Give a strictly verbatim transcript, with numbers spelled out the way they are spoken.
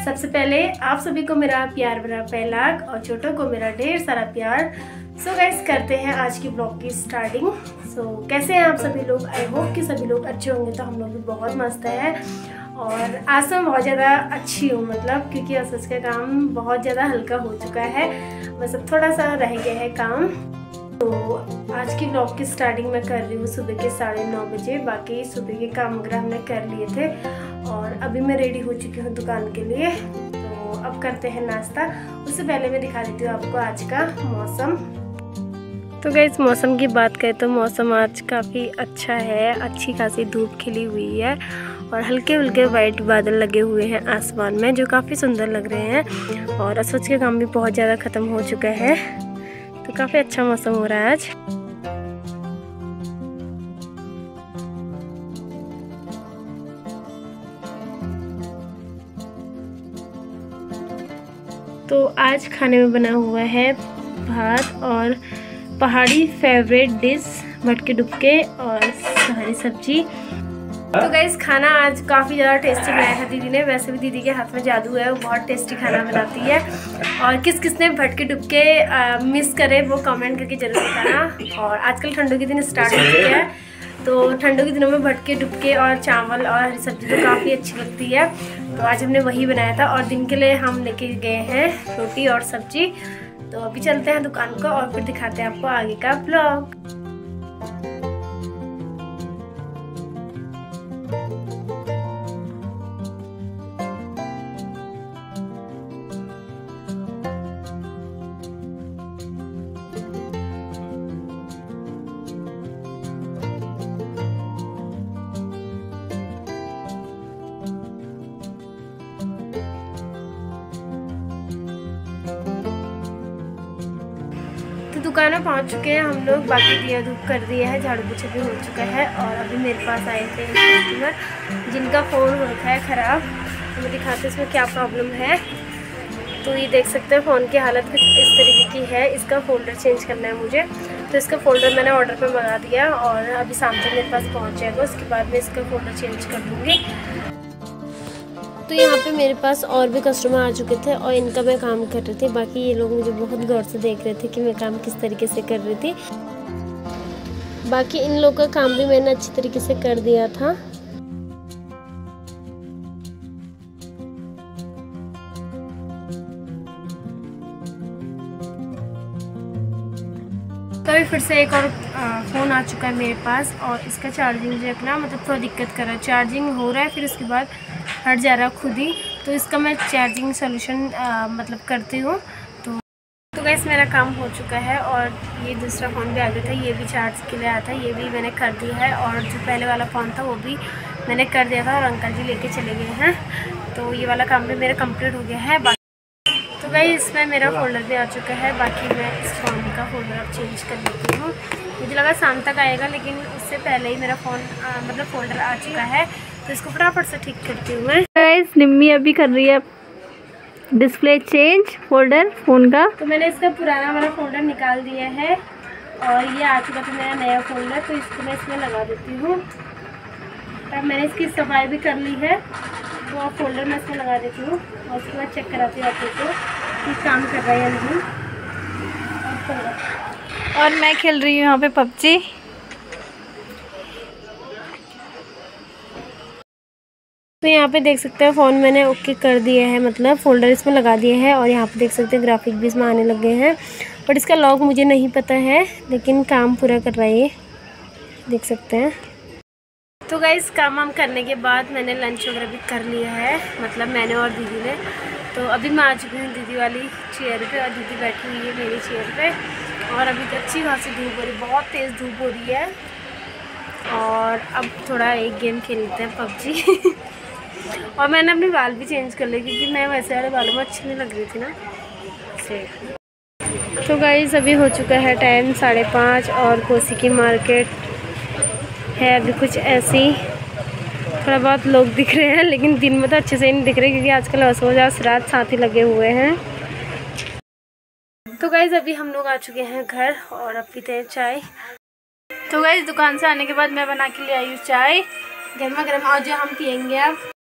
सबसे पहले आप सभी को मेरा प्यार भरा पहला और छोटों को मेरा ढेर सारा प्यार। सो so गाइस करते हैं आज की ब्लॉग की स्टार्टिंग। सो so, कैसे हैं आप सभी लोग? आई होप कि सभी लोग अच्छे होंगे। तो हम लोग भी बहुत मस्त है और आज तो मैं बहुत ज़्यादा अच्छी हूँ, मतलब क्योंकि असस का काम बहुत ज़्यादा हल्का हो चुका है, बस अब थोड़ा सा रह गया है काम। तो आज की ब्लॉग की स्टार्टिंग मैं कर रही हूँ सुबह के साढ़े नौ बजे। बाकी सुबह के काम वगैरह हमने कर लिए थे और अभी मैं रेडी हो चुकी हूँ दुकान के लिए। तो अब करते हैं नाश्ता। उससे पहले मैं दिखा देती हूँ आपको आज का मौसम। तो गाइस मौसम की बात करें तो मौसम आज काफ़ी अच्छा है, अच्छी खासी धूप खिली हुई है और हल्के हल्के वाइट बादल लगे हुए हैं आसमान में जो काफ़ी सुंदर लग रहे हैं। और असोच के काम भी बहुत ज़्यादा ख़त्म हो चुका है, तो काफ़ी अच्छा मौसम हो रहा है आज। तो आज खाने में बना हुआ है भात और पहाड़ी फेवरेट डिश भटके डुबके और हरी सब्जी। तो गाइस खाना आज काफ़ी ज़्यादा टेस्टी बनाया था दीदी ने। वैसे भी दीदी के हाथ में जादू है, वो बहुत टेस्टी खाना बनाती है। और किस किस ने भटके डुबके मिस करे वो कमेंट करके जरूर बताना। और आजकल ठंडों के दिन स्टार्ट हो चुके हैं, तो ठंडों के दिनों में भटके डुबके और चावल और हरी सब्जी तो काफ़ी अच्छी लगती है। तो आज हमने वही बनाया था और दिन के लिए हम लेके गए हैं रोटी और सब्जी। तो अभी चलते हैं दुकान को और फिर दिखाते हैं आपको आगे का ब्लॉग। दुकान में पहुंच चुके हैं हम लोग। बाकी दिया धूप कर दिया है, झाड़ू पोछा भी हो चुका है। और अभी मेरे पास आए थे कस्टमर जिनका फ़ोन हो रखा है ख़राब। तो मैं दिखाते हैं इसमें क्या प्रॉब्लम है। तो ये देख सकते हैं फ़ोन की हालत कुछ इस तरीके की है। इसका फ़ोल्डर चेंज करना है मुझे, तो इसका फ़ोल्डर मैंने ऑर्डर पे मंगा दिया और अभी शाम तक मेरे पास पहुँच जाएगा। उसके बाद मैं इसका फ़ोल्डर चेंज कर दूँगी। तो यहाँ पे मेरे पास और भी कस्टमर आ चुके थे और इनका मैं काम कर रही थी। बाकी ये लोग मुझे बहुत गौर से देख रहे थे कि मैं काम किस तरीके से कर रही थी। बाकी इन लोगों का काम भी मैंने अच्छी तरीके से कर दिया था। कभी फिर से एक और फ़ोन आ चुका है मेरे पास और इसका चार्जिंग जो अपना मतलब थोड़ा दिक्कत कर रहा है। चार्जिंग हो रहा है फिर उसके बाद हट जा रहा है खुद ही। तो इसका मैं चार्जिंग सोल्यूशन मतलब करती हूँ। तो तो गैस मेरा काम हो चुका है और ये दूसरा फ़ोन भी आ गया था, ये भी चार्ज के लिए आया था, ये भी मैंने कर दिया है। और जो पहले वाला फ़ोन था वो भी मैंने कर दिया था और अंकल जी लेके चले गए हैं। तो ये वाला काम भी मेरा कंप्लीट हो गया है। तो भाई इसमें मेरा फ़ोल्डर भी आ चुका है। बाकी मैं इस फ़ोन का फ़ोल्डर अब चेंज कर लेती हूँ। मुझे लगा शाम तक आएगा, लेकिन उससे पहले ही मेरा फ़ोन मतलब फ़ोल्डर आ चुका है। तो इसको फटाफट से ठीक करती हूँ मैं। गाइस निम्मी अभी कर रही है डिस्प्ले चेंज फ़ोल्डर फ़ोन का। तो मैंने इसका पुराना वाला फ़ोल्डर निकाल दिया है और ये आ चुका था मेरा नया फ़ोल्डर। तो इसको मैं इसमें लगा देती हूँ। तब मैंने इसकी सफाई भी कर ली है, तो अब फ़ोल्डर मैं इसमें लगा देती हूँ और उसके बाद चेक कराती हूँ आपको को कि काम कर रहा है या नहीं। और मैं खेल रही हूँ यहाँ पे पबजी। तो यहाँ पे देख सकते हैं फ़ोन मैंने ओके कर दिया है, मतलब फ़ोल्डर इसमें लगा दिया है। और यहाँ पे देख सकते हैं ग्राफिक भी इसमें आने लगे हैं, बट इसका लॉक मुझे नहीं पता है, लेकिन काम पूरा कर रहा है ये, देख सकते हैं। तो गाइस काम वाम करने के बाद मैंने लंच वगैरह भी कर लिया है, मतलब मैंने और दीदी ने। तो अभी मैं आ चुकी हूँ दीदी वाली चेयर पे और दीदी बैठी हुई है मेरी चेयर पे। और अभी तो अच्छी खासी धूप हो रही है, बहुत तेज़ धूप हो रही है। और अब थोड़ा एक गेम खेलते हैं पबजी। और मैंने अपने बाल भी चेंज कर लिए क्योंकि मैं वैसे वाले बालों में अच्छी नहीं लग रही थी ना से। तो गाइस अभी हो चुका है टाइम साढ़े पाँच और कोसी की मार्केट है अभी कुछ ऐसी। थोड़ा बहुत लोग दिख रहे हैं, लेकिन दिन में तो अच्छे से ही नहीं दिख रहे क्योंकि आजकल असोज रात साथ ही लगे हुए हैं। तो गाइस अभी हम लोग आ चुके हैं घर और अब पीते हैं चाय। तो गाइस दुकान से आने के बाद मैं बना के ले आई हूँ चाय, गर्मा गर्म, और जो हम पियेंगे अब।